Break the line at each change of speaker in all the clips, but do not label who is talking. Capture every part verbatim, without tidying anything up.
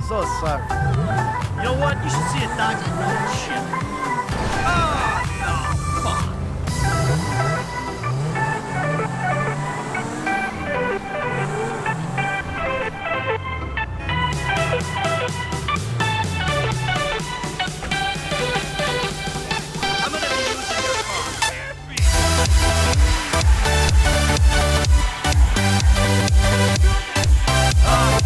So sorry.
You know what? You should see a doctor for that shit. Ah, no, fuck. I'm gonna be using your car. Oh,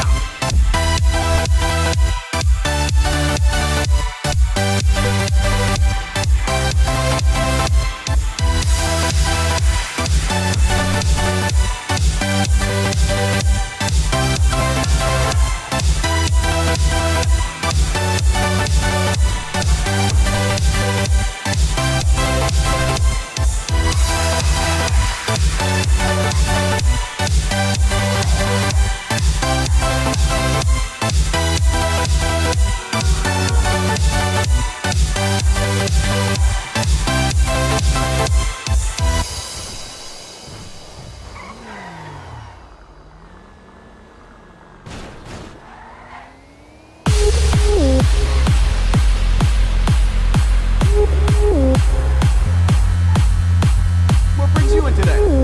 What brings you in today?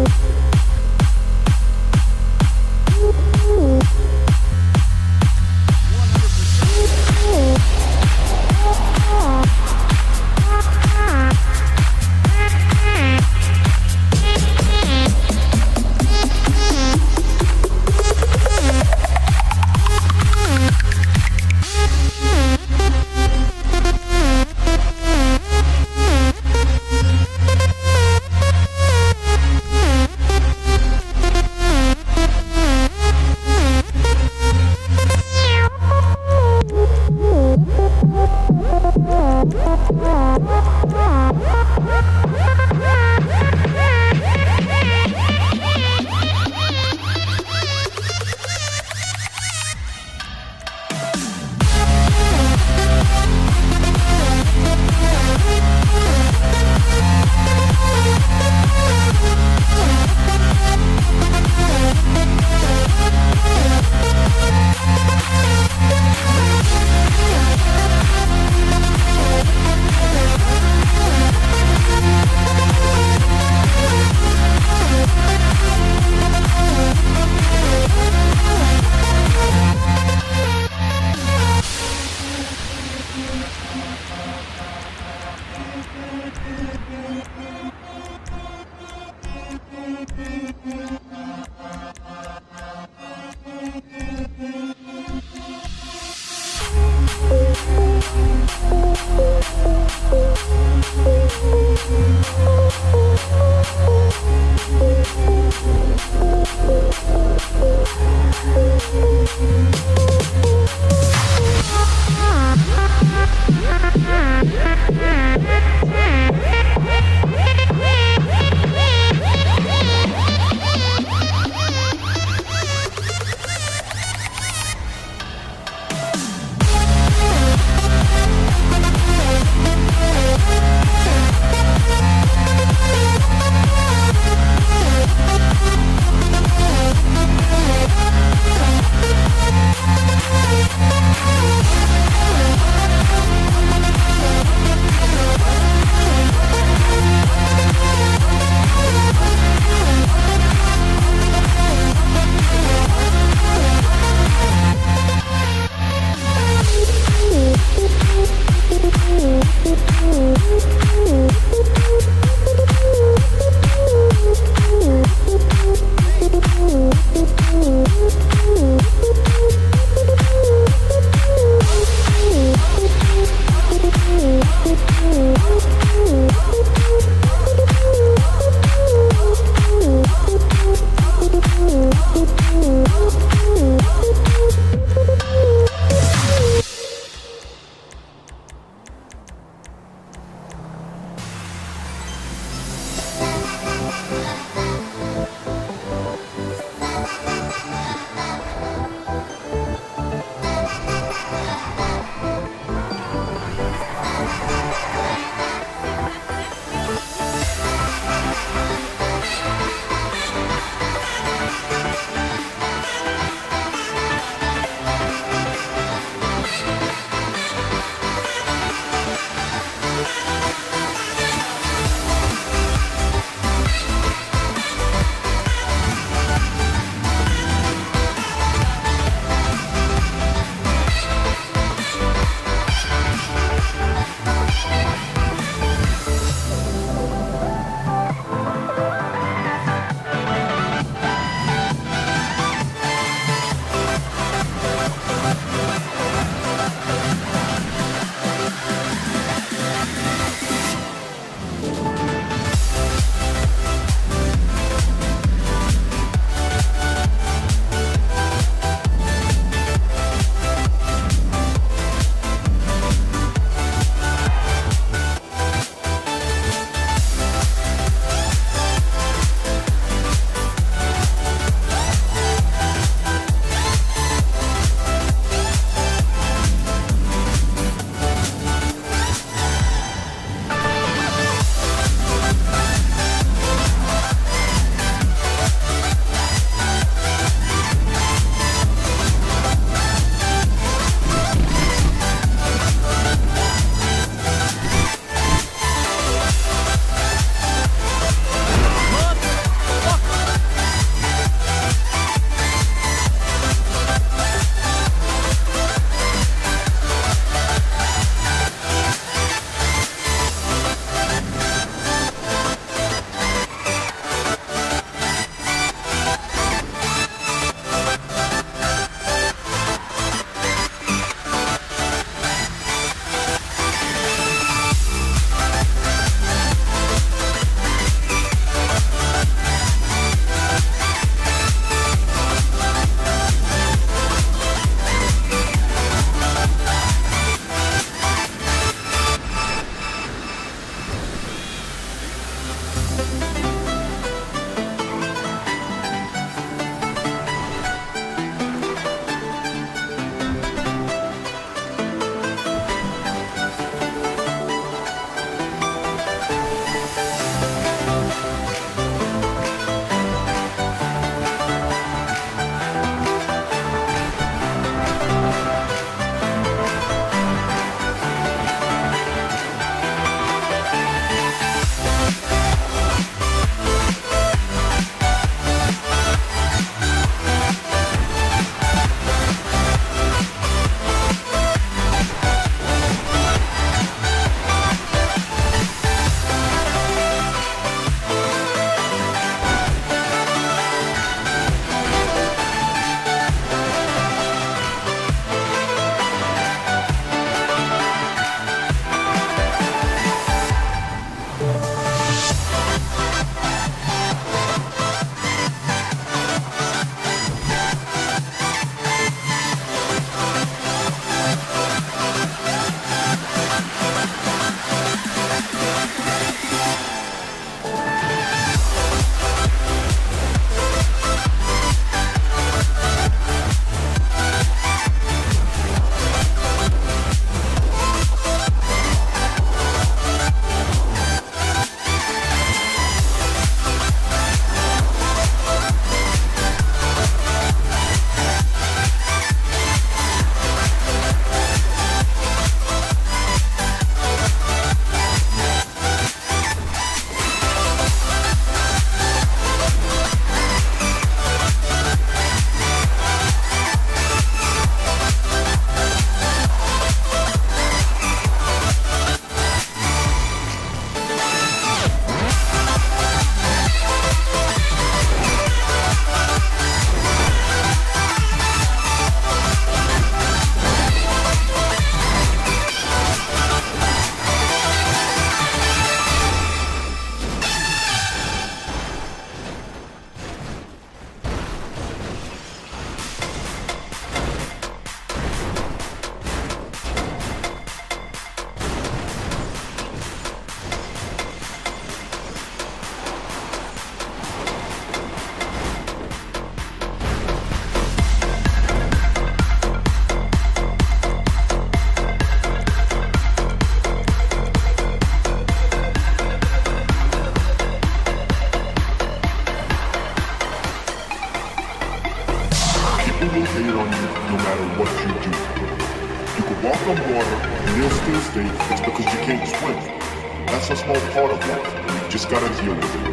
walk on water and they'll still stay, it's because you can't swim. That's a small part of life. You just gotta deal with it.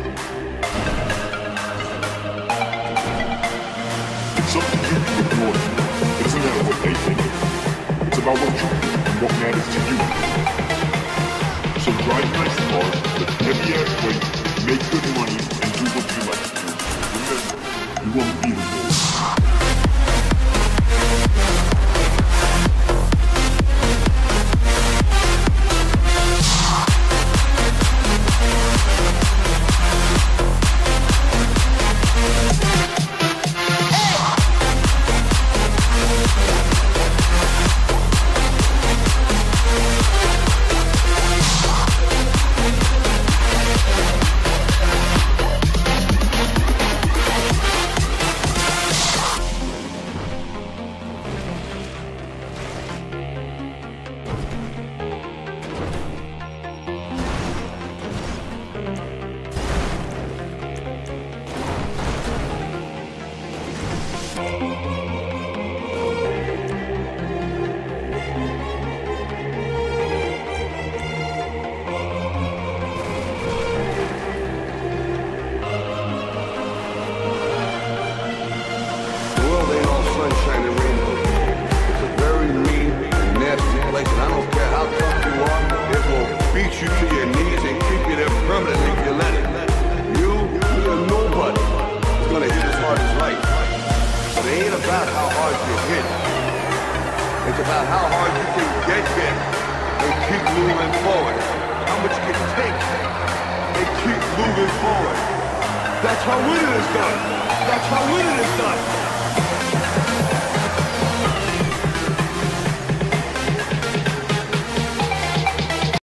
It's up to you to ignore it. It doesn't matter what they think. It's about what you think and what matters to you. So drive nice cars, lift heavy ass weight, make good money, and do what you like to do. Remember, you won't be the boss.
Sunshine and rainbow. It's a very mean and nasty place, and I don't care how tough you are, it will beat you to your knees and keep you there permanently if you let it. You, you're nobody. It's gonna hit as hard as life. But it ain't about how hard you hit. It's about how hard you can get hit and keep moving forward. How much you can take and keep moving forward. That's how winning is done. That's how winning is done.